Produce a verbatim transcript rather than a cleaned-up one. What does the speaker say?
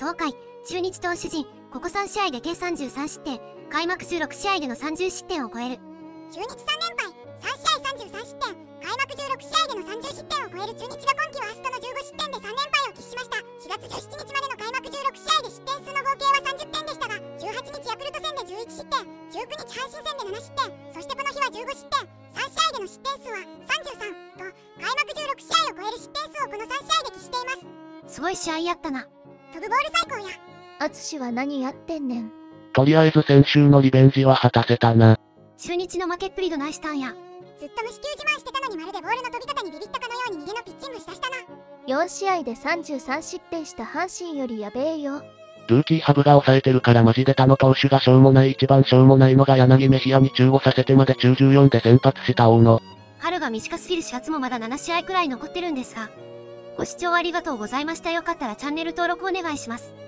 東海、中日投手陣、ここさん試合で計さんじゅうさん失点、開幕じゅうろく試合でのさんじゅう失点を超える。 中日さん連敗、さん試合さんじゅうさん失点、開幕じゅうろく試合でのさんじゅう失点を超える中日が今季ワーストのじゅうご失点でさん連敗を喫しました。しがつじゅうしちにちまでの開幕じゅうろく試合で失点数の合計はさんじゅってんでしたが、じゅうはちにちヤクルト戦でじゅういち失点、じゅうくにち阪神戦でなな失点、そしてこの日はじゅうご失点、さん試合での失点数はさんじゅうさんと、開幕じゅうろく試合を超える失点数をこのさん試合で喫しています。 すごい試合やったな。 飛ぶボール最高や。 淳は何やってんねん。 とりあえず先週のリベンジは果たせたな。 中日の負けっぷりどないしたんや。 ずっと無四球自慢してたのにまるでボールの飛び方にビビったかのように逃げのピッチングしたしたな。 よん試合でさんじゅうさん失点した阪神よりやべえよ。 ルーキーハブが抑えてるからマジで他の投手がしょうもない。一番しょうもないのが柳メヒアに中ごさせてまで中じゅうよんで先発した大野。 春が短すぎるし夏もまだなな試合くらい残ってるんですが。ご視聴ありがとうございました。よかったらチャンネル登録お願いします。